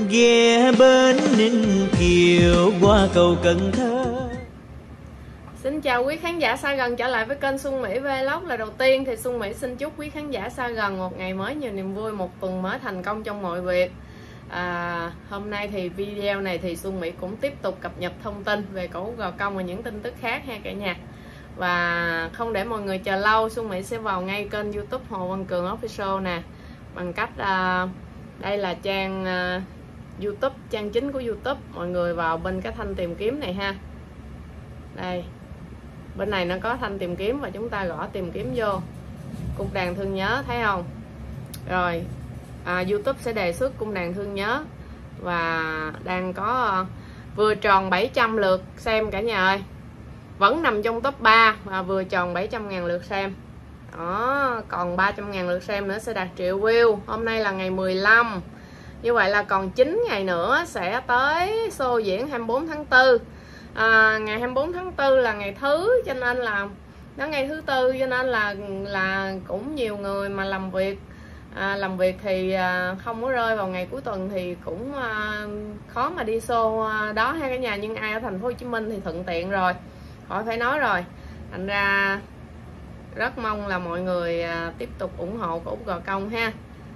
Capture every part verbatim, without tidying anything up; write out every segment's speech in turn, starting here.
ghé bến Ninh Kiều qua cầu Cần Thơ. Xin chào quý khán giả xa gần trở lại với kênh Xuân Mỹ Vlog. Là đầu tiên thì Xuân Mỹ xin chúc quý khán giả xa gần một ngày mới nhiều niềm vui, một tuần mới thành công trong mọi việc. À, hôm nay thì video này thì Xuân Mỹ cũng tiếp tục cập nhật thông tin về cổ Úc Gò Công và những tin tức khác ha cả nhà. Và không để mọi người chờ lâu, Xuân Mỹ sẽ vào ngay kênh YouTube Hồ Văn Cường Official nè, bằng cách uh, đây là trang uh, YouTube, trang chính của YouTube. Mọi người vào bên cái thanh tìm kiếm này ha. Đây, bên này nó có thanh tìm kiếm và chúng ta gõ tìm kiếm vô Cung đàn thương nhớ, thấy không? Rồi à, YouTube sẽ đề xuất Cung đàn thương nhớ và đang có uh, vừa tròn bảy trăm lượt xem cả nhà ơi, vẫn nằm trong top ba và vừa tròn bảy trăm ngàn lượt xem đó, còn ba trăm ngàn lượt xem nữa sẽ đạt triệu view. Hôm nay là ngày mười lăm, như vậy là còn chín ngày nữa sẽ tới show diễn hai mươi bốn tháng tư. À, ngày hai mươi bốn tháng tư là ngày thứ, cho nên là nó ngày thứ tư, cho nên là là cũng nhiều người mà làm việc à, làm việc thì à, không có rơi vào ngày cuối tuần thì cũng à, khó mà đi show à, đó ha cả nhà. Nhưng ai ở thành phố Hồ Chí Minh thì thuận tiện rồi, khỏi phải nói rồi. Thành ra rất mong là mọi người à, tiếp tục ủng hộ cổ Úc Gò Công ha.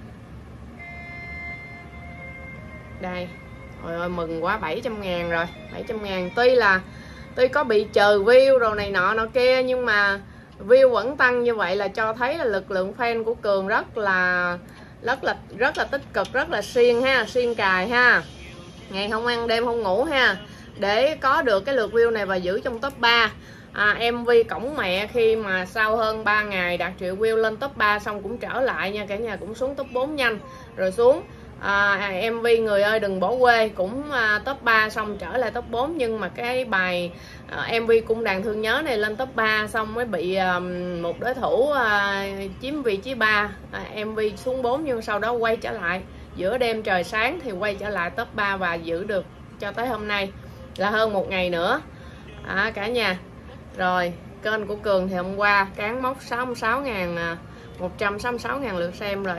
Đây, trời ơi mừng quá, bảy trăm ngàn rồi, bảy trăm ngàn. Tuy là tuy có bị trừ view rồi này nọ nọ kia, nhưng mà view vẫn tăng như vậy là cho thấy là lực lượng fan của Cường rất là rất là rất là tích cực, rất là siêng ha, siêng cài ha, ngày không ăn đêm không ngủ ha, để có được cái lượt view này và giữ trong top ba. à, em vê Cổng Mẹ khi mà sau hơn ba ngày đạt triệu view lên top ba xong cũng trở lại nha cả nhà, cũng xuống top bốn nhanh rồi xuống. À, em vê Người Ơi Đừng Bỏ Quê cũng à, top ba xong trở lại top bốn, nhưng mà cái bài à, em vê Cung Đàn Thương Nhớ này lên top ba xong mới bị à, một đối thủ à, chiếm vị trí ba. à, em vê xuống bốn nhưng sau đó quay trở lại giữa đêm trời sáng thì quay trở lại top ba và giữ được cho tới hôm nay là hơn một ngày nữa à, cả nhà. Rồi kênh của Cường thì hôm qua cán mốc sáu mươi sáu ngàn, một trăm sáu mươi sáu ngàn lượt xem rồi.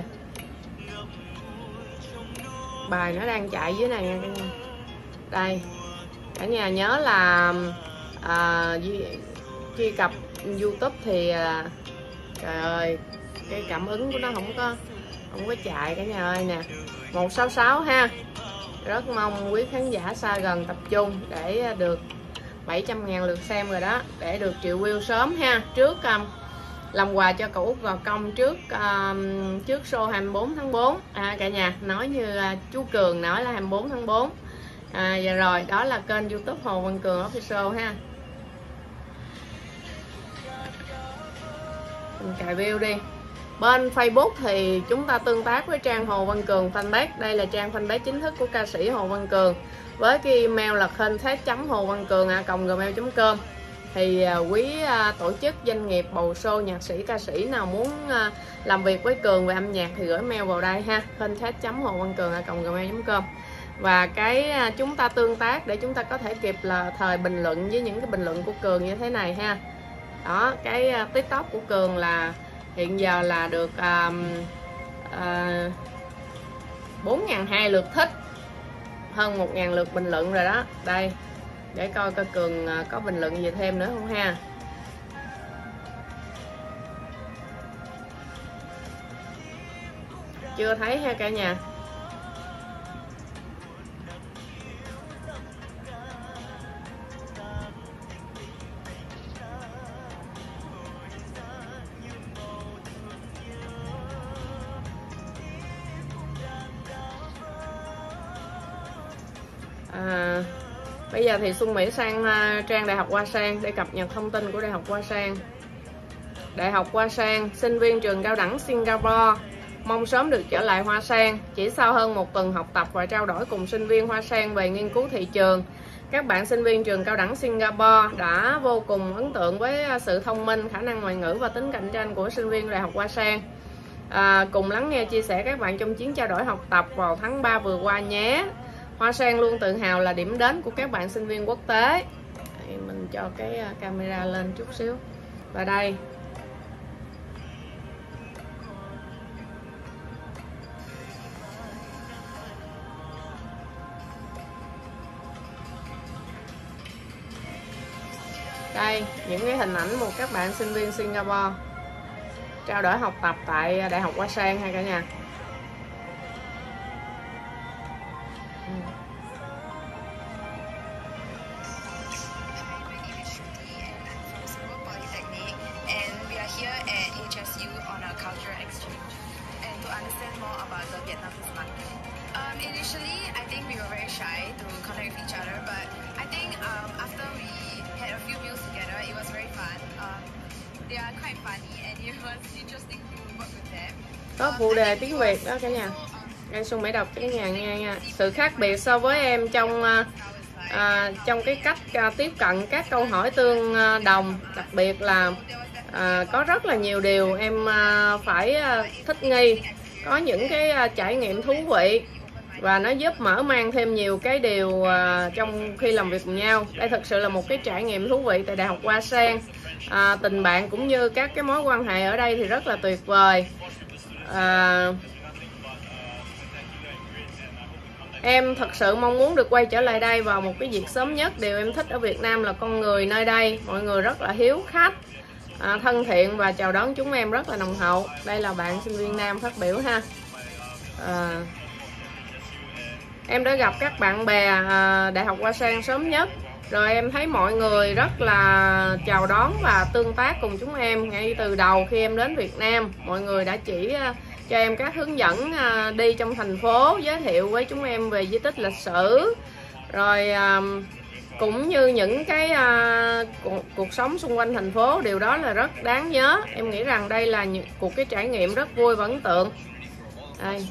Bài nó đang chạy dưới này nha cả nhà. Đây, cả nhà nhớ là à, truy cập YouTube thì à, trời ơi cái cảm ứng của nó không có không có chạy cả nhà ơi nè. Một sáu sáu ha. Rất mong quý khán giả xa gần tập trung để được bảy trăm ngàn lượt xem rồi đó, để được triệu view sớm ha, trước um, làm quà cho cổ Úc Gò Công trước um, trước show hai mươi bốn tháng tư à, cả nhà. Nói như uh, chú Cường nói là hai mươi bốn tháng tư à, và rồi đó là kênh YouTube Hồ Văn Cường Official ha. Mình cài view đi. Bên Facebook thì chúng ta tương tác với trang Hồ Văn Cường fanpage. Đây là trang fanpage chính thức của ca sĩ Hồ Văn Cường, với cái email là contact chấm hồ văn cường a còng gmail chấm com. Thì quý tổ chức doanh nghiệp bầu show nhạc sĩ ca sĩ nào muốn làm việc với Cường về âm nhạc thì gửi mail vào đây ha, contact chấm hồ văn cường a còng gmail chấm com. Và cái chúng ta tương tác để chúng ta có thể kịp là thời bình luận với những cái bình luận của Cường như thế này ha. Đó, cái TikTok của Cường là hiện giờ là được um, uh, bốn nghìn hai trăm lượt thích, hơn một nghìn lượt bình luận rồi đó. Đây, để coi coi Cường có bình luận gì thêm nữa không ha. Chưa thấy ha cả nhà. À, bây giờ thì Xuân Mỹ sang uh, trang Đại học Hoa Sen để cập nhật thông tin của Đại học Hoa Sen. Đại học Hoa Sen, sinh viên trường cao đẳng Singapore mong sớm được trở lại Hoa Sen. Chỉ sau hơn một tuần học tập và trao đổi cùng sinh viên Hoa Sen về nghiên cứu thị trường, các bạn sinh viên trường cao đẳng Singapore đã vô cùng ấn tượng với sự thông minh, khả năng ngoại ngữ và tính cạnh tranh của sinh viên Đại học Hoa Sen. À, cùng lắng nghe chia sẻ các bạn trong chuyến trao đổi học tập vào tháng ba vừa qua nhé. Hoa Sen luôn tự hào là điểm đến của các bạn sinh viên quốc tế. Đây, mình cho cái camera lên chút xíu. Và đây, Đây, những cái hình ảnh một các bạn sinh viên Singapore trao đổi học tập tại Đại học Hoa Sen ha cả nhà. Um, initially, I think we were very shy to connect with each other, but I think um, after we had a few meals together, it was very fun. Um, they are quite funny, and it was interesting to work with them. Có phụ đề tiếng Việt đó cả nhà. Em Xuân Mỹ đọc cho cả nhà nghe nha. Sự khác biệt so với em trong à, trong cái cách à, tiếp cận các câu hỏi tương đồng, đặc biệt là à, có rất là nhiều điều em à, phải à, thích nghi, có những cái à, trải nghiệm thú vị và nó giúp mở mang thêm nhiều cái điều à, trong khi làm việc cùng nhau. Đây thực sự là một cái trải nghiệm thú vị tại Đại học Hoa Sen. À, tình bạn cũng như các cái mối quan hệ ở đây thì rất là tuyệt vời. À, em thật sự mong muốn được quay trở lại đây vào một cái dịp sớm nhất. Điều em thích ở Việt Nam là con người nơi đây, mọi người rất là hiếu khách, à, thân thiện và chào đón chúng em rất là nồng hậu. Đây là bạn sinh viên nam phát biểu ha. À, em đã gặp các bạn bè à, Đại học Hoa Sen sớm nhất, rồi em thấy mọi người rất là chào đón và tương tác cùng chúng em ngay từ đầu khi em đến Việt Nam. Mọi người đã chỉ à, cho em các hướng dẫn à, đi trong thành phố, giới thiệu với chúng em về di tích lịch sử, rồi à, cũng như những cái à, cuộc, cuộc sống xung quanh thành phố. Điều đó là rất đáng nhớ. Em nghĩ rằng đây là những cuộc cái trải nghiệm rất vui và ấn tượng. Đây.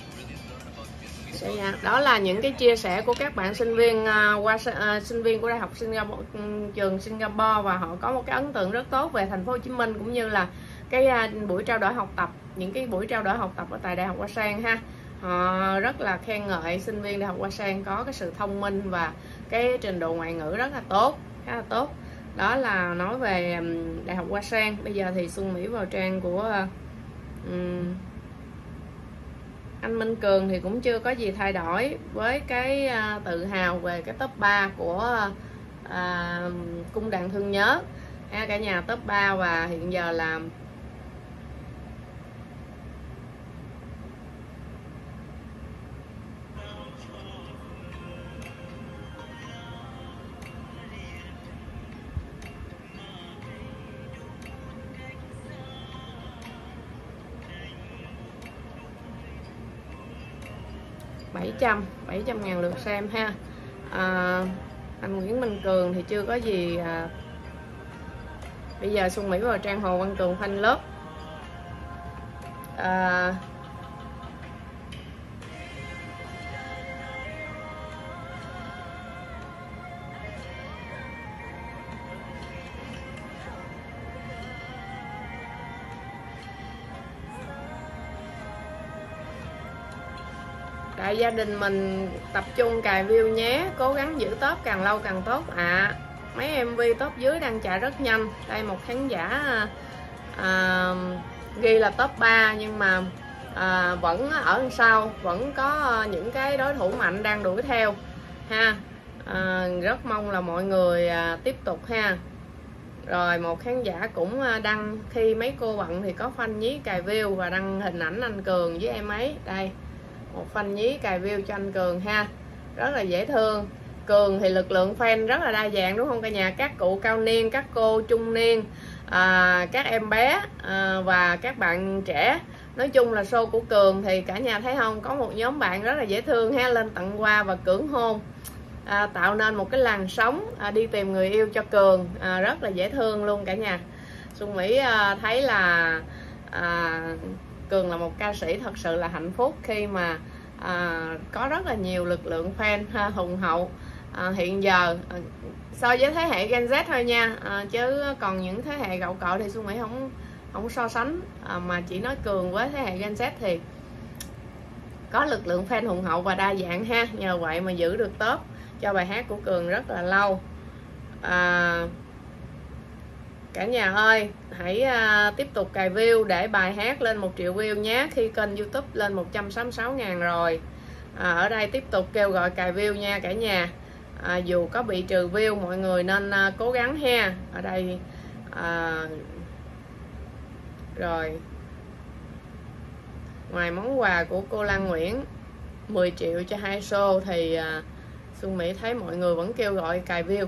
Đó là những cái chia sẻ của các bạn sinh viên uh, qua uh, sinh viên của Đại học Singapore, trường Singapore, và họ có một cái ấn tượng rất tốt về thành phố Hồ Chí Minh cũng như là cái uh, buổi trao đổi học tập, những cái buổi trao đổi học tập ở tại Đại học Hoa Sen ha. Họ rất là khen ngợi sinh viên Đại học Hoa Sen có cái sự thông minh và cái trình độ ngoại ngữ rất là tốt, khá là tốt. Đó là nói về um, Đại học Hoa Sen. Bây giờ thì Xuân Mỹ vào trang của uh, um, anh Minh Cường thì cũng chưa có gì thay đổi với cái uh, tự hào về cái top ba của uh, cung đàn thương nhớ ha, cả nhà. Top ba và hiện giờ là bảy trăm bảy trăm ngàn lượt xem ha. À, anh Nguyễn Minh Cường thì chưa có gì. À, bây giờ Xuân Mỹ vào trang Hồ Văn Cường fan lớp. À, đại gia đình mình tập trung cài view nhé, cố gắng giữ top càng lâu càng tốt ạ. À, mấy em vê top dưới đang chạy rất nhanh. Đây một khán giả à, ghi là top ba nhưng mà à, vẫn ở đằng sau, vẫn có những cái đối thủ mạnh đang đuổi theo ha. À, rất mong là mọi người à, tiếp tục ha. Rồi một khán giả cũng đăng khi mấy cô bận thì có fan nhí cài view và đăng hình ảnh anh Cường với em ấy. Đây một fan nhí cài view cho anh Cường ha, rất là dễ thương. Cường thì lực lượng fan rất là đa dạng đúng không cả nhà? Các cụ cao niên, các cô trung niên, à, các em bé à, và các bạn trẻ. Nói chung là show của Cường thì cả nhà thấy không, có một nhóm bạn rất là dễ thương ha, lên tặng quà và cưỡng hôn, à, tạo nên một cái làn sóng à, đi tìm người yêu cho Cường, à, rất là dễ thương luôn cả nhà. Xuân Mỹ à, thấy là à, Cường là một ca sĩ thật sự là hạnh phúc khi mà à, có rất là nhiều lực lượng fan ha, hùng hậu. À, hiện giờ à, so với thế hệ Gen Z thôi nha, à, chứ còn những thế hệ gạo cội thì Xuân Mỹ không không so sánh, à, mà chỉ nói Cường với thế hệ Gen Z thì có lực lượng fan hùng hậu và đa dạng ha. Nhờ vậy mà giữ được top cho bài hát của Cường rất là lâu. À, cả nhà ơi, hãy uh, tiếp tục cài view để bài hát lên một triệu view nhé. Khi kênh YouTube lên một trăm sáu mươi sáu ngàn rồi, à, ở đây tiếp tục kêu gọi cài view nha cả nhà. à, dù có bị trừ view mọi người nên à, cố gắng ha. Ở đây à, rồi ngoài món quà của cô Lan Nguyễn mười triệu cho hai show thì à, Xuân Mỹ thấy mọi người vẫn kêu gọi cài view,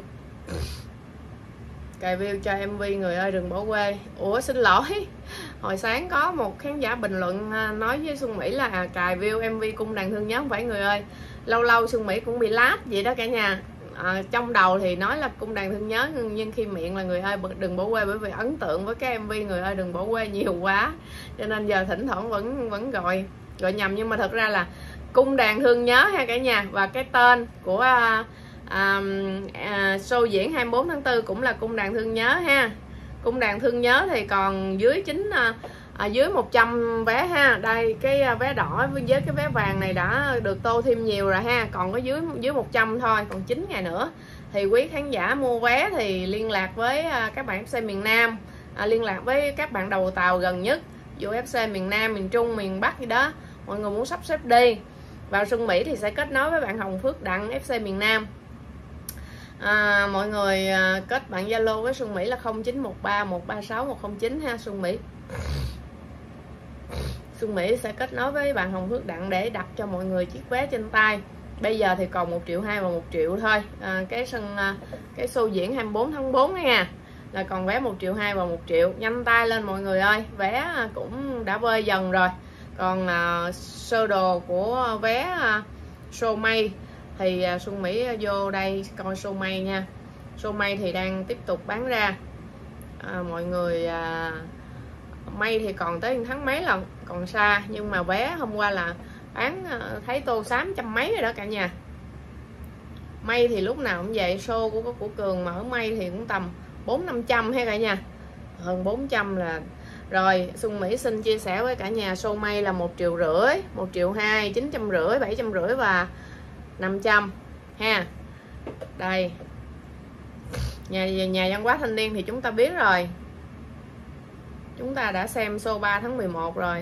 cài view cho em vê Người Ơi Đừng Bỏ Quê. Ủa xin lỗi, hồi sáng có một khán giả bình luận nói với Xuân Mỹ là cài view em vê Cung Đàn Thương Nhớ, không phải Người Ơi. Lâu lâu Xuân Mỹ cũng bị lát vậy đó cả nhà. À, trong đầu thì nói là Cung Đàn Thương Nhớ, nhưng khi miệng là Người Ơi Đừng Bỏ Quê, bởi vì ấn tượng với cái em vê Người Ơi Đừng Bỏ Quê nhiều quá, cho nên giờ thỉnh thoảng vẫn vẫn gọi gọi nhầm, nhưng mà thật ra là Cung Đàn Thương Nhớ ha cả nhà. Và cái tên của à, à, à, show diễn hai mươi bốn tháng tư cũng là Cung Đàn Thương Nhớ ha. Cung Đàn Thương Nhớ thì còn dưới chính à, à, dưới một trăm vé ha. Đây cái vé đỏ với cái vé vàng này đã được tô thêm nhiều rồi ha, còn có dưới dưới một trăm thôi, còn chín ngày nữa. Thì quý khán giả mua vé thì liên lạc với à, các bạn ép xê miền Nam, à, liên lạc với các bạn đầu tàu gần nhất, dù ép xê miền Nam, miền Trung, miền Bắc gì đó, mọi người muốn sắp xếp đi. Vào Xuân Mỹ thì sẽ kết nối với bạn Hồng Phước Đặng ép xê miền Nam. À, mọi người à, kết bạn Zalo với Xuân Mỹ là không chín một ba một ba sáu một không chín ha. Xuân Mỹ Xuân Mỹ sẽ kết nối với bạn Hồng Phước Đặng để đặt cho mọi người chiếc vé trên tay. Bây giờ thì còn một triệu hai và một triệu thôi. À, cái sân à, cái show diễn hai mươi bốn tháng tư nha, là còn vé một triệu hai và một triệu. Nhanh tay lên mọi người ơi, vé cũng đã vơi dần rồi. Còn à, sơ đồ của vé à, show May thì à, Xuân Mỹ vô đây coi show May nha. Show May thì đang tiếp tục bán ra. À, mọi người à, May thì còn tới tháng mấy lần, còn xa, nhưng mà vé hôm qua là bán à, thấy tô xám trăm mấy rồi đó cả nhà. May thì lúc nào cũng vậy, show của của Cường mà ở May thì cũng tầm bốn năm trăm hay cả nhà, hơn bốn trăm là rồi. Xuân Mỹ xin chia sẻ với cả nhà, show May là một triệu rưỡi, một triệu hai, chín trăm rưỡi, bảy trăm rưỡi và năm trăm ha. Đây nhà nhà văn hóa thanh niên thì chúng ta biết rồi, chúng ta đã xem show ba tháng mười một rồi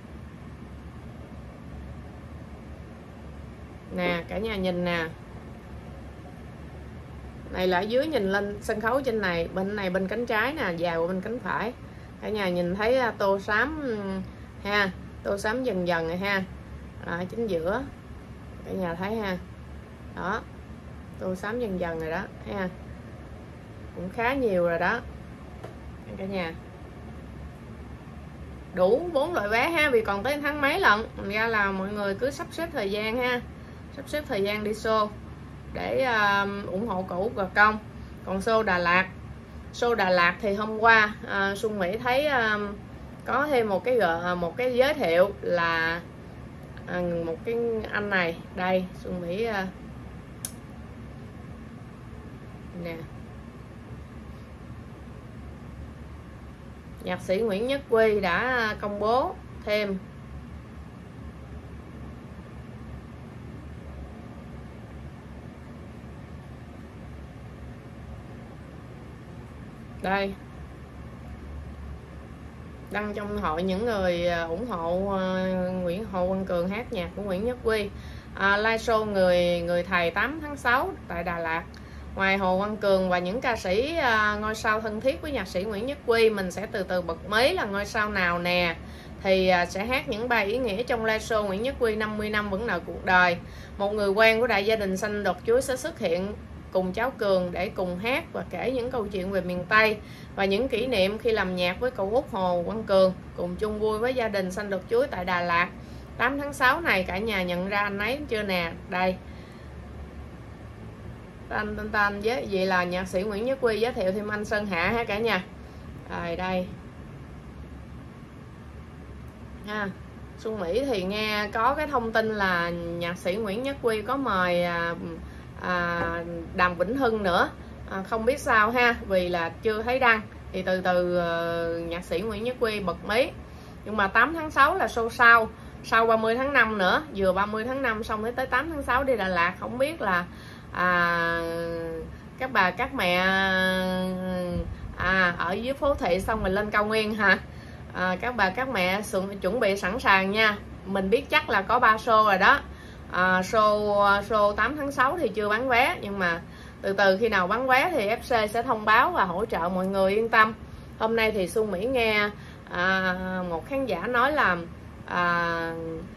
nè cả nhà. Nhìn nè, này là ở dưới nhìn lên sân khấu trên này, bên này bên cánh trái nè, dài qua bên cánh phải. Cả nhà nhìn thấy tô xám ha, tô xám dần dần rồi ha, à, chính giữa cả nhà thấy ha, đó tô xám dần dần rồi đó ha, cũng khá nhiều rồi đó cả nhà. Đủ bốn loại vé ha, vì còn tới tháng mấy lận, thành ra là mọi người cứ sắp xếp thời gian ha, sắp xếp thời gian đi show để uh, ủng hộ cũ và công. Còn show Đà Lạt, show Đà Lạt thì hôm qua uh, Xuân Mỹ thấy uh, có thêm một cái gợi một cái giới thiệu là uh, một cái anh này đây. Xuân Mỹ uh, nè, nhạc sĩ Nguyễn Nhất Quy đã công bố thêm đây, đăng trong hội những người ủng hộ uh, Nguyễn Hồ Quang Cường hát nhạc của Nguyễn Nhất Quy. À, live show người người thầy tám tháng sáu tại Đà Lạt. Ngoài Hồ Quang Cường và những ca sĩ uh, ngôi sao thân thiết với nhạc sĩ Nguyễn Nhất Quy, mình sẽ từ từ bật mí là ngôi sao nào nè, thì uh, sẽ hát những bài ý nghĩa trong live show Nguyễn Nhất Quy năm mươi năm vẫn nợ cuộc đời. Một người quen của đại gia đình xanh đột chuối sẽ xuất hiện cùng cháu Cường để cùng hát và kể những câu chuyện về miền Tây và những kỷ niệm khi làm nhạc với cậu út Hồ Quang Cường, cùng chung vui với gia đình xanh đột chuối tại Đà Lạt tám tháng sáu này. Cả nhà nhận ra anh ấy chưa nè, đây tên tên tên với vậy là nhạc sĩ Nguyễn Nhất Quy giới thiệu thêm anh Sơn Hạ ha cả nhà. Rồi đây ha. Xuân Mỹ thì nghe có cái thông tin là nhạc sĩ Nguyễn Nhất Quy có mời à, à, Đàm Vĩnh Hưng nữa, à, không biết sao ha, vì là chưa thấy đăng, thì từ từ uh, nhạc sĩ Nguyễn Nhất Quy bật mí. Nhưng mà tám tháng sáu là show sau, sau ba mươi tháng năm nữa, vừa ba mươi tháng năm xong tới tám tháng sáu đi Đà Lạt. Không biết là à, các bà các mẹ à, ở dưới phố thị xong rồi lên cao nguyên hả, à, các bà các mẹ chuẩn bị sẵn sàng nha. Mình biết chắc là có ba show rồi đó. à, show show tám tháng sáu thì chưa bán vé, nhưng mà từ từ khi nào bán vé thì ép xê sẽ thông báo và hỗ trợ mọi người, yên tâm. Hôm nay thì Xuân Mỹ nghe à, một khán giả nói là à,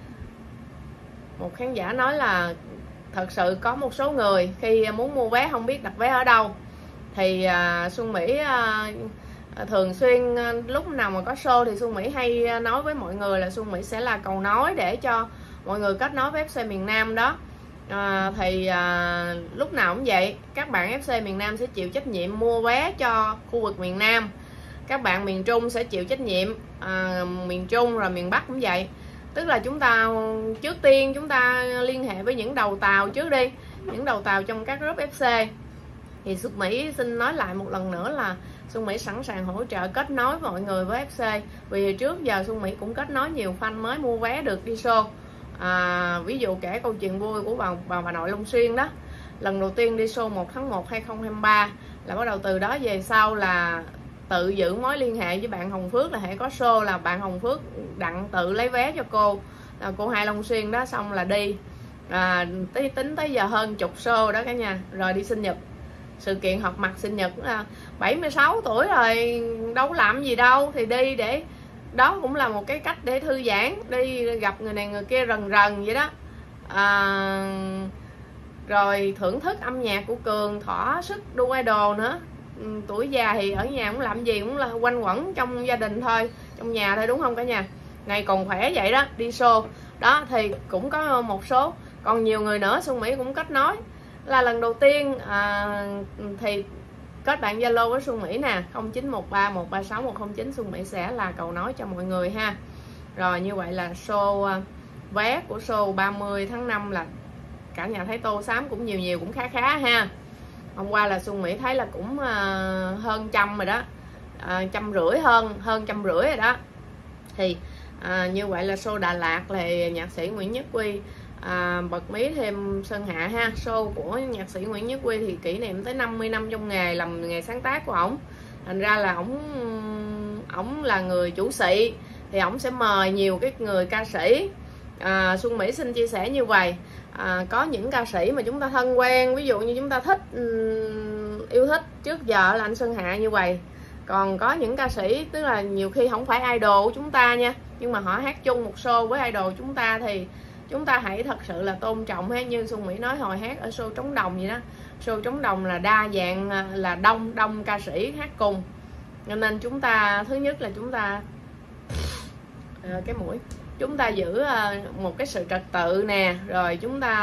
một khán giả nói là thật sự có một số người khi muốn mua vé không biết đặt vé ở đâu, thì à, Xuân Mỹ à, thường xuyên à, lúc nào mà có show thì Xuân Mỹ hay nói với mọi người là Xuân Mỹ sẽ là cầu nối để cho mọi người kết nối với ép xê miền Nam đó. À, thì à, lúc nào cũng vậy, các bạn ép xê miền Nam sẽ chịu trách nhiệm mua vé cho khu vực miền Nam, các bạn miền Trung sẽ chịu trách nhiệm à, miền Trung, rồi miền Bắc cũng vậy. Tức là chúng ta trước tiên chúng ta liên hệ với những đầu tàu trước đi, những đầu tàu trong các group ép xê. Thì Xuân Mỹ xin nói lại một lần nữa là Xuân Mỹ sẵn sàng hỗ trợ kết nối mọi người với ép xê, vì trước giờ Xuân Mỹ cũng kết nối nhiều fan mới mua vé được đi show. À, ví dụ kể câu chuyện vui của bà, bà, bà nội Long Xuyên đó, lần đầu tiên đi show một tháng một hai không hai ba là bắt đầu từ đó về sau là tự giữ mối liên hệ với bạn Hồng Phước, là hãy có show là bạn Hồng Phước đặng tự lấy vé cho cô, là cô Hai Long Xuyên đó, xong là đi à, tí, tính tới giờ hơn chục show đó cả nhà. Rồi đi sinh nhật, sự kiện họp mặt sinh nhật là bảy mươi sáu tuổi rồi, đâu làm gì đâu, thì đi để đó cũng là một cái cách để thư giãn, đi gặp người này người kia rần rần vậy đó. À, rồi thưởng thức âm nhạc của Cường, thỏa sức đu idol nữa. Tuổi già thì ở nhà cũng làm gì cũng là quanh quẩn trong gia đình thôi, trong nhà thôi, đúng không cả nhà? Ngày còn khỏe vậy đó, đi show đó thì cũng có một số. Còn nhiều người nữa Xuân Mỹ cũng kết nối, là lần đầu tiên à, thì kết bạn Zalo với Xuân Mỹ nè, không chín một ba một ba sáu một không chín, Xuân Mỹ sẽ là cầu nối cho mọi người ha. Rồi như vậy là show vé của show ba mươi tháng năm là cả nhà thấy tô xám cũng nhiều nhiều, cũng khá khá ha. Hôm qua là Xuân Mỹ thấy là cũng uh, hơn trăm rồi đó, uh, trăm rưỡi hơn hơn trăm rưỡi rồi đó. Thì uh, như vậy là show Đà Lạt là nhạc sĩ Nguyễn Nhất Quy à, bật mí thêm Sơn Hạ ha. Show của nhạc sĩ Nguyễn Nhất Quy thì kỷ niệm tới năm mươi năm trong nghề, làm nghề sáng tác của ổng, thành ra là ổng ổng là người chủ sĩ thì ổng sẽ mời nhiều cái người ca sĩ. à, Xuân Mỹ xin chia sẻ như vậy, à, có những ca sĩ mà chúng ta thân quen, ví dụ như chúng ta thích um, yêu thích trước giờ là anh Sơn Hạ như vậy. Còn có những ca sĩ tức là nhiều khi không phải idol của chúng ta nha, nhưng mà họ hát chung một show với idol chúng ta thì chúng ta hãy thật sự là tôn trọng ha. Như Xuân Mỹ nói hồi hát ở show Trống Đồng vậy đó, show Trống Đồng là đa dạng, là đông đông ca sĩ hát cùng, cho nên chúng ta thứ nhất là chúng ta à, cái mũi chúng ta giữ một cái sự trật tự nè, rồi chúng ta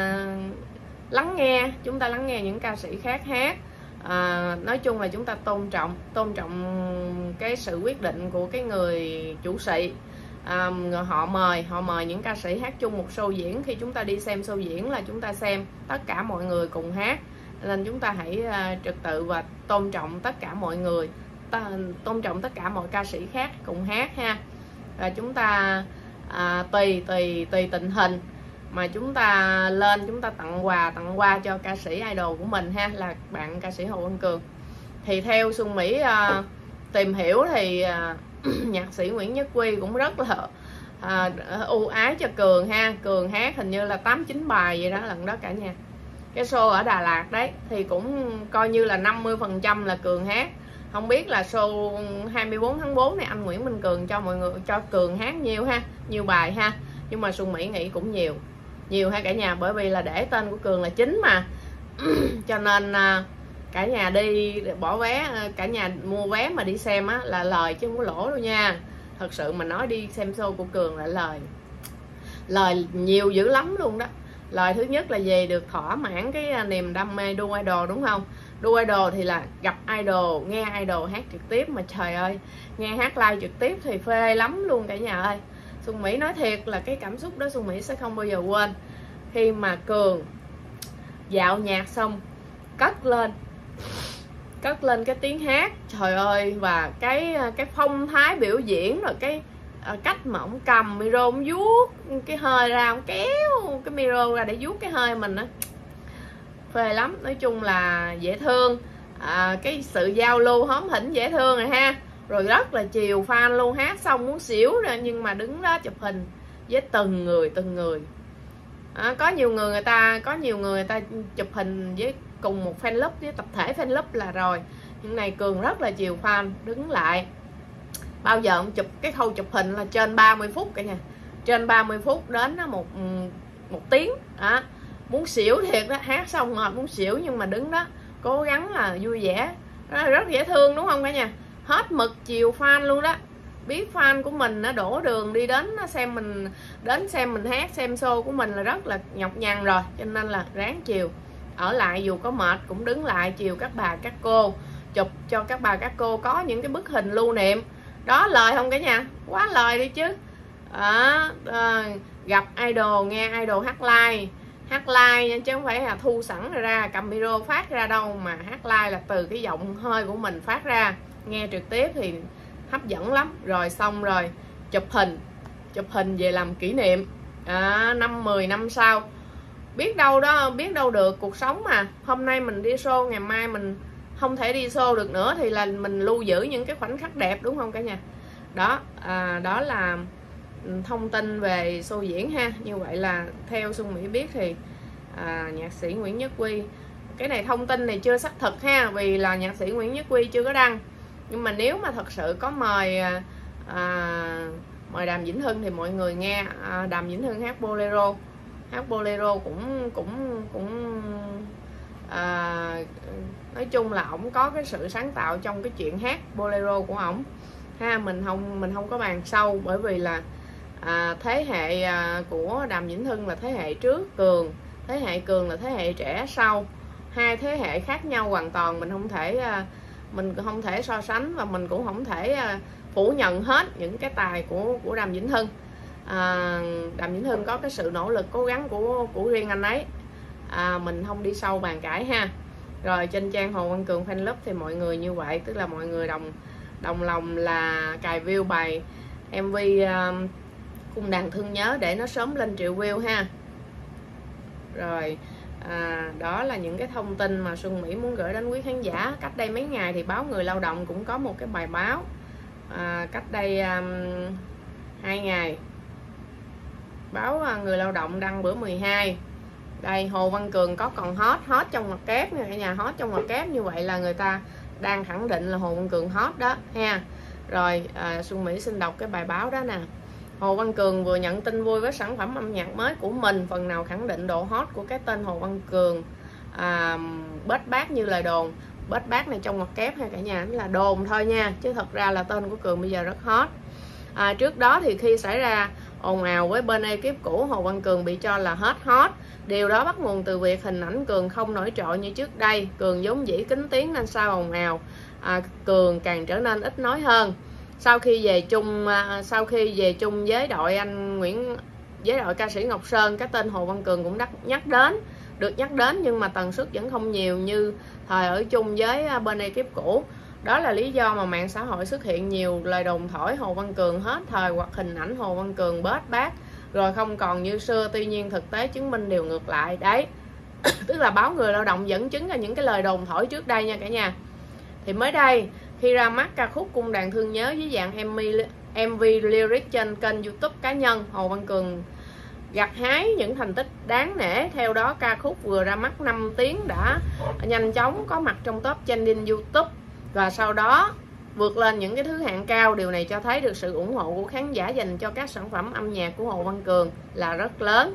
lắng nghe chúng ta lắng nghe những ca sĩ khác hát. À, nói chung là chúng ta tôn trọng tôn trọng cái sự quyết định của cái người chủ sĩ. À, họ mời họ mời những ca sĩ hát chung một show diễn, khi chúng ta đi xem show diễn là chúng ta xem tất cả mọi người cùng hát, nên chúng ta hãy uh, trật tự và tôn trọng tất cả mọi người, ta, tôn trọng tất cả mọi ca sĩ khác cùng hát ha. Và chúng ta uh, tùy tùy tùy tình hình mà chúng ta lên chúng ta tặng quà tặng quà cho ca sĩ idol của mình ha, là bạn ca sĩ Hồ Văn Cường. Thì theo Xuân Mỹ uh, tìm hiểu thì uh, nhạc sĩ Nguyễn Nhất Quy cũng rất là à, ưu ái cho Cường ha. Cường hát hình như là tám chín bài vậy đó lần đó cả nhà. Cái show ở Đà Lạt đấy thì cũng coi như là năm mươi phần trăm là Cường hát. Không biết là show hai mươi bốn tháng tư này anh Nguyễn Minh Cường cho mọi người cho Cường hát nhiều ha, nhiều bài ha. Nhưng mà Xuân Mỹ nghĩ cũng nhiều nhiều ha cả nhà, bởi vì là để tên của Cường là chính mà cho nên cả nhà đi bỏ vé, cả nhà mua vé mà đi xem á là lời chứ không có lỗ đâu nha. Thật sự mà nói đi xem show của Cường là lời lời nhiều dữ lắm luôn đó. Lời thứ nhất là về được thỏa mãn cái niềm đam mê đu idol, đúng không? Đu idol thì là gặp idol, nghe idol hát trực tiếp, mà trời ơi nghe hát live trực tiếp thì phê lắm luôn cả nhà ơi. Xuân Mỹ nói thiệt là cái cảm xúc đó Xuân Mỹ sẽ không bao giờ quên. Khi mà Cường dạo nhạc xong cất lên cất lên cái tiếng hát, trời ơi, và cái cái phong thái biểu diễn, rồi cái cách mà ông cầm micro, ông vuốt cái hơi ra, ông kéo cái micro ra để vuốt cái hơi mình á, phê lắm. Nói chung là dễ thương, à, cái sự giao lưu hóm hỉnh dễ thương rồi ha, rồi rất là chiều fan luôn. Hát xong muốn xỉu rồi nhưng mà đứng đó chụp hình với từng người từng người. À, có nhiều người người ta có nhiều người người ta chụp hình với cùng một fan club, với tập thể fan club là rồi. Hiện nay Cường rất là chiều fan, đứng lại bao giờ ông chụp cái khâu chụp hình là trên ba mươi phút cả nhà, trên ba mươi phút đến một một tiếng đó. Muốn xỉu thiệt đó, hát xong mệt muốn xỉu nhưng mà đứng đó cố gắng là vui vẻ, đó là rất dễ thương đúng không cả nhà. Hết mực chiều fan luôn đó, biết fan của mình nó đổ đường đi đến xem mình, đến xem mình hát, xem show của mình là rất là nhọc nhằn rồi, cho nên là ráng chiều, ở lại dù có mệt cũng đứng lại chiều các bà các cô, chụp cho các bà các cô có những cái bức hình lưu niệm. Đó, lời không cả nhà, quá lời đi chứ. À, à, gặp idol, nghe idol hát live, hát live chứ không phải là thu sẵn ra cầm micro phát ra đâu, mà hát live là từ cái giọng hơi của mình phát ra, nghe trực tiếp thì hấp dẫn lắm. Rồi xong rồi chụp hình, chụp hình về làm kỷ niệm à, năm mười năm sau, biết đâu đó, biết đâu được, cuộc sống mà, hôm nay mình đi show, ngày mai mình không thể đi show được nữa thì là mình lưu giữ những cái khoảnh khắc đẹp đúng không cả nhà. Đó, à, đó là thông tin về show diễn ha. Như vậy là theo Xuân Mỹ biết thì à, nhạc sĩ Nguyễn Nhất Quy, cái này thông tin này chưa xác thực ha, vì là nhạc sĩ Nguyễn Nhất Quy chưa có đăng. Nhưng mà nếu mà thật sự có mời à, mời Đàm Vĩnh Hưng thì mọi người nghe à, Đàm Vĩnh Hưng hát bolero, hát bolero cũng cũng cũng à, nói chung là ổng có cái sự sáng tạo trong cái chuyện hát bolero của ổng ha. Mình không mình không có bàn sâu, bởi vì là à, thế hệ à, của Đàm Vĩnh Hưng là thế hệ trước Cường, thế hệ Cường là thế hệ trẻ sau, hai thế hệ khác nhau hoàn toàn. Mình không thể à, mình không thể so sánh, và mình cũng không thể à, phủ nhận hết những cái tài của của Đàm Vĩnh Hưng. à, Đàm Vĩnh Hưng có cái sự nỗ lực cố gắng của của riêng anh ấy, à, mình không đi sâu bàn cãi ha. Rồi trên trang Hồ Văn Cường fan club thì mọi người như vậy, tức là mọi người đồng đồng lòng là cài view bài em vê uh, Cung Đàn Thương Nhớ để nó sớm lên triệu view ha. Rồi à, đó là những cái thông tin mà Xuân Mỹ muốn gửi đến quý khán giả. Cách đây mấy ngày thì báo Người Lao Động cũng có một cái bài báo, à, cách đây um, hai ngày báo Người Lao Động đăng bữa mười hai. Đây, Hồ Văn Cường có còn hot, hot trong ngoặc kép nha cả nhà, hot trong ngoặc kép, như vậy là người ta đang khẳng định là Hồ Văn Cường hot đó ha. Rồi à, Xuân Mỹ xin đọc cái bài báo đó nè. Hồ Văn Cường vừa nhận tin vui với sản phẩm âm nhạc mới của mình, phần nào khẳng định độ hot của cái tên Hồ Văn Cường. à, Bết bát như lời đồn, bết bát này trong ngoặc kép ha cả nhà, là đồn thôi nha, chứ thật ra là tên của Cường bây giờ rất hot. à, Trước đó thì khi xảy ra ồn ào với bên ekip cũ, Hồ Văn Cường bị cho là hết hot. Điều đó bắt nguồn từ việc hình ảnh Cường không nổi trội như trước đây. Cường vốn dĩ kín tiếng nên sau ồn ào, à, Cường càng trở nên ít nói hơn. Sau khi về chung à, sau khi về chung với đội anh Nguyễn, với đội ca sĩ Ngọc Sơn, cái tên Hồ Văn Cường cũng đắc, nhắc đến, được nhắc đến, nhưng mà tần suất vẫn không nhiều như thời ở chung với bên ekip cũ. Đó là lý do mà mạng xã hội xuất hiện nhiều lời đồn thổi Hồ Văn Cường hết thời, hoặc hình ảnh Hồ Văn Cường bết bát rồi không còn như xưa. Tuy nhiên thực tế chứng minh điều ngược lại đấy. Tức là báo Người Lao Động dẫn chứng là những cái lời đồn thổi trước đây nha cả nhà. Thì mới đây, khi ra mắt ca khúc Cung Đàn Thương Nhớ với dạng em vê lyric trên kênh YouTube cá nhân, Hồ Văn Cường gặt hái những thành tích đáng nể. Theo đó, ca khúc vừa ra mắt năm tiếng đã nhanh chóng có mặt trong top trending YouTube, và sau đó vượt lên những cái thứ hạng cao. Điều này cho thấy được sự ủng hộ của khán giả dành cho các sản phẩm âm nhạc của Hồ Văn Cường là rất lớn.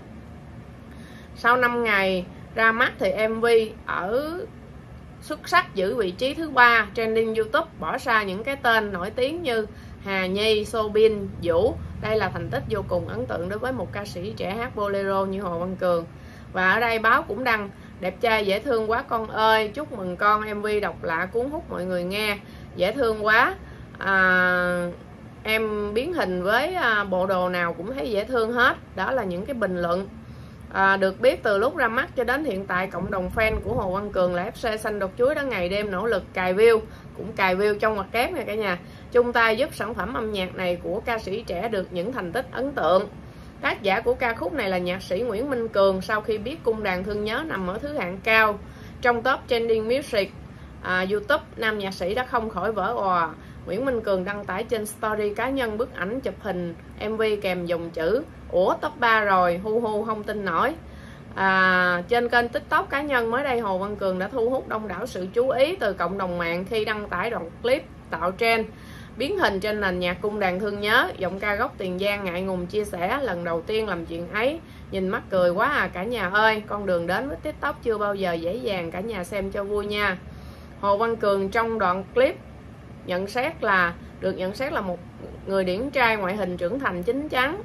Sau năm ngày ra mắt thì em vê ở xuất sắc giữ vị trí thứ ba trending YouTube, bỏ xa những cái tên nổi tiếng như Hà Nhi, Soobin, Vũ. Đây là thành tích vô cùng ấn tượng đối với một ca sĩ trẻ hát bolero như Hồ Văn Cường. Và ở đây báo cũng đăng: đẹp trai dễ thương quá con ơi, chúc mừng con, em vê độc lạ cuốn hút mọi người nghe, dễ thương quá, à, em biến hình với à, bộ đồ nào cũng thấy dễ thương hết. Đó là những cái bình luận. À, được biết từ lúc ra mắt cho đến hiện tại, cộng đồng fan của Hồ Văn Cường là ép xê Xanh Đột Chuối đã ngày đêm nỗ lực cài view, cũng cài view trong ngoặc kép nha cả nhà, chung tay giúp sản phẩm âm nhạc này của ca sĩ trẻ được những thành tích ấn tượng. Tác giả của ca khúc này là nhạc sĩ Nguyễn Minh Cường. Sau khi biết Cung Đàn Thương Nhớ nằm ở thứ hạng cao trong top trending music à, YouTube, nam nhạc sĩ đã không khỏi vỡ òa. Nguyễn Minh Cường đăng tải trên story cá nhân bức ảnh chụp hình em vê kèm dòng chữ: ủa top ba rồi, hu hu không tin nổi. À, trên kênh TikTok cá nhân mới đây, Hồ Văn Cường đã thu hút đông đảo sự chú ý từ cộng đồng mạng khi đăng tải đoạn clip tạo trend biến hình trên nền nhạc cung đàn thương nhớ. Giọng ca gốc Tiền Giang ngại ngùng chia sẻ lần đầu tiên làm chuyện ấy, nhìn mắc cười quá à cả nhà ơi, con đường đến với TikTok chưa bao giờ dễ dàng, cả nhà xem cho vui nha. Hồ Văn Cường trong đoạn clip nhận xét là được nhận xét là một người điển trai, ngoại hình trưởng thành chín chắn.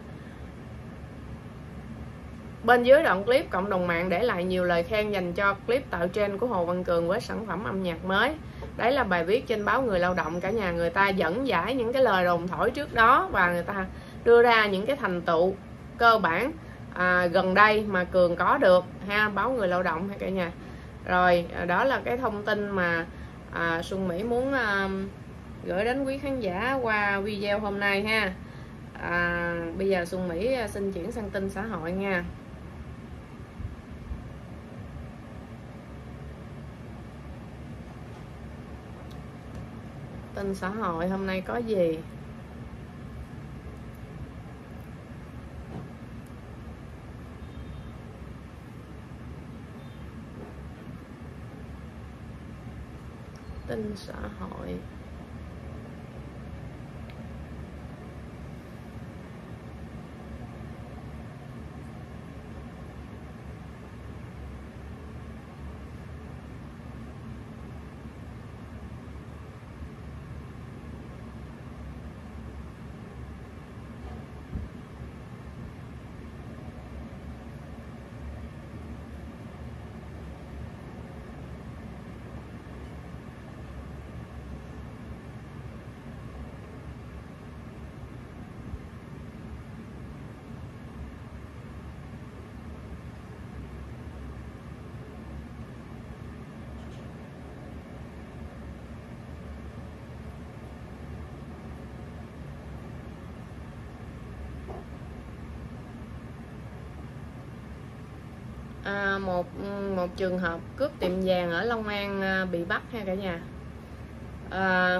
Bên dưới đoạn clip, cộng đồng mạng để lại nhiều lời khen dành cho clip tạo trend của Hồ Văn Cường với sản phẩm âm nhạc mới. Đấy là bài viết trên báo Người Lao Động cả nhà. Người ta dẫn giải những cái lời đồn thổi trước đó và người ta đưa ra những cái thành tựu cơ bản à, gần đây mà Cường có được ha, báo Người Lao Động ha cả nhà. Rồi đó là cái thông tin mà à, Xuân Mỹ muốn à, gửi đến quý khán giả qua video hôm nay ha. À, bây giờ Xuân Mỹ xin chuyển sang tin xã hội nha. Tin xã hội hôm nay có gì? Tin xã hội. À, một một trường hợp cướp tiệm vàng ở Long An à, bị bắt ha cả nhà. À,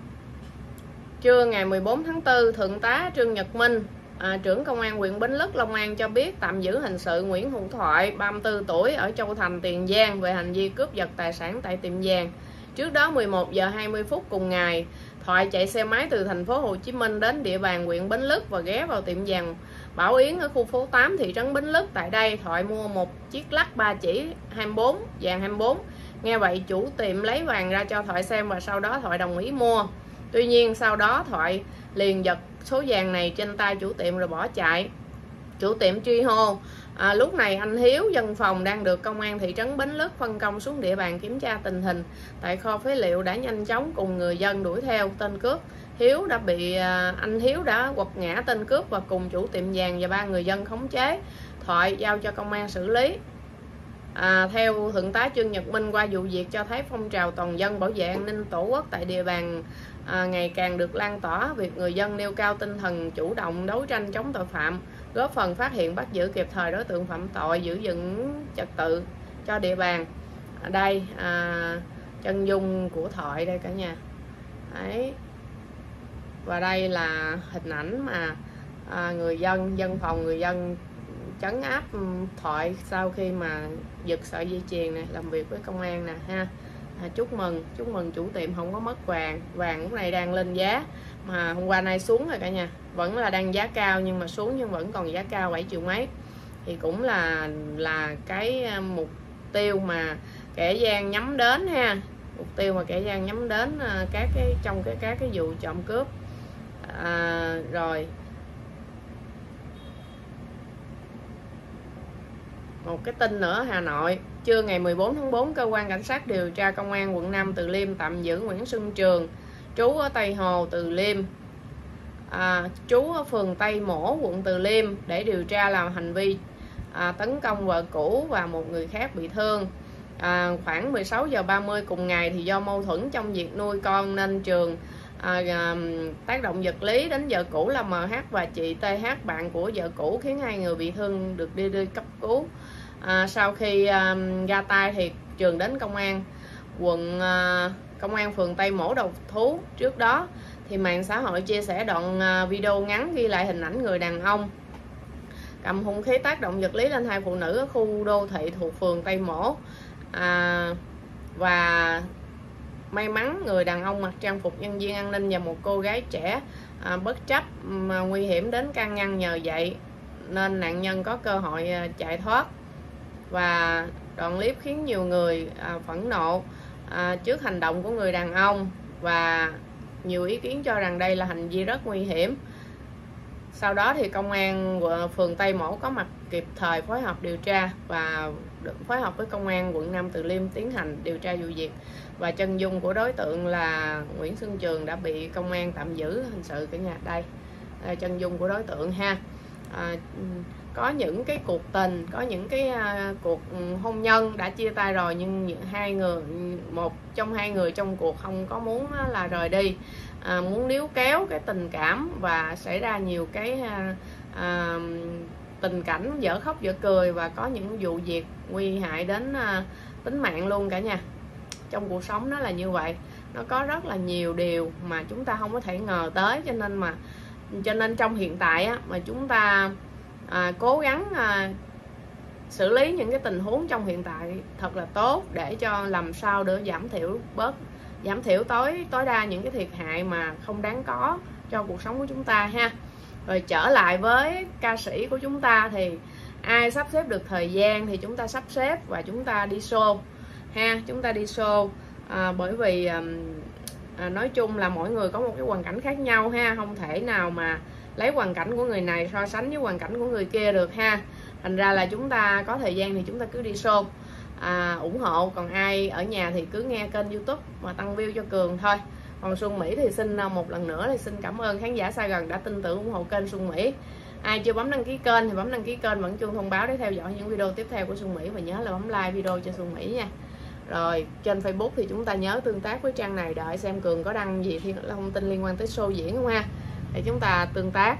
trưa ngày mười bốn tháng tư, Thượng tá Trương Nhật Minh, à, trưởng công an huyện Bến Lức, Long An cho biết tạm giữ hình sự Nguyễn Hữu Thoại, ba mươi tư tuổi, ở Châu Thành, Tiền Giang về hành vi cướp giật tài sản tại tiệm vàng. Trước đó mười một giờ hai mươi phút cùng ngày, Thoại chạy xe máy từ thành phố Hồ Chí Minh đến địa bàn huyện Bến Lức và ghé vào tiệm vàng Bảo Yến ở khu phố tám thị trấn Bến Lức. Tại đây, Thoại mua một chiếc lắc ba chỉ hai mươi bốn, vàng hai mươi bốn. Nghe vậy, chủ tiệm lấy vàng ra cho Thoại xem và sau đó Thoại đồng ý mua. Tuy nhiên, sau đó Thoại liền giật số vàng này trên tay chủ tiệm rồi bỏ chạy. Chủ tiệm truy hô. À, lúc này anh Hiếu, dân phòng đang được công an thị trấn Bến Lức phân công xuống địa bàn kiểm tra tình hình tại kho phế liệu đã nhanh chóng cùng người dân đuổi theo tên cướp. Hiếu đã bị à, anh Hiếu đã quật ngã tên cướp và cùng chủ tiệm vàng và ba người dân khống chế. Thoại giao cho công an xử lý. À, theo Thượng tá Trương Nhật Minh, qua vụ việc cho thấy phong trào toàn dân bảo vệ an ninh tổ quốc tại địa bàn à, ngày càng được lan tỏa. Việc người dân nêu cao tinh thần chủ động đấu tranh chống tội phạm, góp phần phát hiện bắt giữ kịp thời đối tượng phạm tội, giữ vững trật tự cho địa bàn. Ở đây à, chân dung của Thoại đây cả nhà. Đấy. Và đây là hình ảnh mà à, người dân, dân phòng người dân trấn áp Thoại sau khi mà giật sợi dây chuyền này, làm việc với công an nè ha. À, chúc mừng, chúc mừng chủ tiệm không có mất vàng. Vàng lúc này đang lên giá, mà hôm qua nay xuống rồi cả nhà, vẫn là đang giá cao nhưng mà xuống nhưng vẫn còn giá cao bảy triệu mấy. Thì cũng là là cái mục tiêu mà kẻ gian nhắm đến ha, mục tiêu mà kẻ gian nhắm đến các cái trong cái các cái vụ trộm cướp. À, rồi một cái tin nữa, Hà Nội, trưa ngày mười bốn tháng tư, cơ quan cảnh sát điều tra công an quận năm Từ Liêm tạm giữ Nguyễn Xuân Trường, trú ở Tây Hồ, Từ Liêm, à, trú ở phường Tây Mỗ, quận Từ Liêm để điều tra làm hành vi à, tấn công vợ cũ và một người khác bị thương. À, khoảng mười sáu giờ ba mươi cùng ngày thì do mâu thuẫn trong việc nuôi con nên Trường à, à, tác động vật lý đến vợ cũ là em hát và chị tê hát, bạn của vợ cũ, khiến hai người bị thương được đi đi cấp cứu. À, sau khi à, ra tay thì Trường đến công an quận à, công an phường Tây Mỗ đầu thú. Trước đó thì mạng xã hội chia sẻ đoạn à, video ngắn ghi lại hình ảnh người đàn ông cầm hung khí tác động vật lý lên hai phụ nữ ở khu đô thị thuộc phường Tây Mỗ. À, và may mắn người đàn ông mặc trang phục nhân viên an ninh và một cô gái trẻ à, bất chấp mà nguy hiểm đến can ngăn, nhờ vậy nên nạn nhân có cơ hội à, chạy thoát. Và đoạn clip khiến nhiều người à, phẫn nộ à, trước hành động của người đàn ông, và nhiều ý kiến cho rằng đây là hành vi rất nguy hiểm. Sau đó thì công an phường Tây Mỗ có mặt kịp thời phối hợp điều tra và phối hợp với công an quận Nam Từ Liêm tiến hành điều tra vụ việc. Và chân dung của đối tượng là Nguyễn Xuân Trường đã bị công an tạm giữ hình sự cả nhà. Đây là chân dung của đối tượng ha. À, có những cái cuộc tình, có những cái uh, cuộc hôn nhân đã chia tay rồi, nhưng hai người, một trong hai người trong cuộc không có muốn uh, là rời đi, à, muốn níu kéo cái tình cảm, và xảy ra nhiều cái uh, uh, tình cảnh dở khóc dở cười, và có những vụ việc nguy hại đến uh, tính mạng luôn cả nhà. Trong cuộc sống nó là như vậy, nó có rất là nhiều điều mà chúng ta không có thể ngờ tới, cho nên mà cho nên trong hiện tại á, mà chúng ta à, cố gắng à, xử lý những cái tình huống trong hiện tại thật là tốt, để cho làm sao để giảm thiểu bớt giảm thiểu tối tối đa những cái thiệt hại mà không đáng có cho cuộc sống của chúng ta ha. Rồi trở lại với ca sĩ của chúng ta, thì ai sắp xếp được thời gian thì chúng ta sắp xếp và chúng ta đi show ha, chúng ta đi show à, bởi vì à, à, nói chung là mỗi người có một cái hoàn cảnh khác nhau ha, không thể nào mà lấy hoàn cảnh của người này so sánh với hoàn cảnh của người kia được ha. Thành ra là chúng ta có thời gian thì chúng ta cứ đi show à, ủng hộ. Còn ai ở nhà thì cứ nghe kênh YouTube và tăng view cho Cường thôi. Còn Xuân Mỹ thì xin một lần nữa thì xin cảm ơn khán giả xa gần đã tin tưởng ủng hộ kênh Xuân Mỹ. Ai chưa bấm đăng ký kênh thì bấm đăng ký kênh, bấm chuông thông báo để theo dõi những video tiếp theo của Xuân Mỹ, và nhớ là bấm like video cho Xuân Mỹ nha. Rồi trên Facebook thì chúng ta nhớ tương tác với trang này, đợi xem Cường có đăng gì thì thông tin liên quan tới show diễn không ha, để chúng ta tương tác.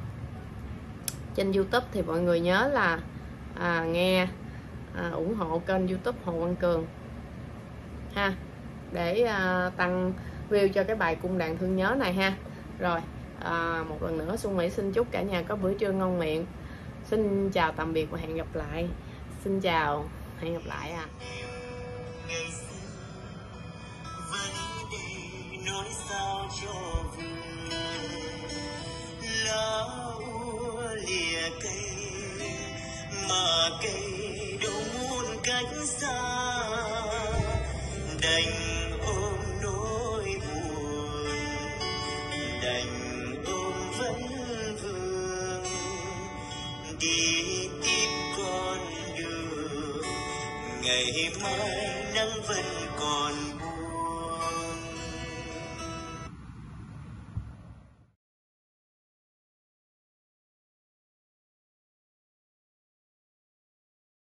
Trên YouTube thì mọi người nhớ là à, nghe à, ủng hộ kênh YouTube Hồ Văn Cường ha, để à, tăng view cho cái bài Cung đàn thương nhớ này ha. Rồi à, một lần nữa Xuân Mỹ xin chúc cả nhà có bữa trưa ngon miệng. Xin chào tạm biệt và hẹn gặp lại. Xin chào, hẹn gặp lại à. Ngày xưa vẫn đi nói sao cho vừa, lá úa lìa cây mà cây đâu muốn cách xa, đành ôm nỗi buồn, đành ôm vấn vương đi tiếp con đường. Ngày mai nắng vẫn còn buồn.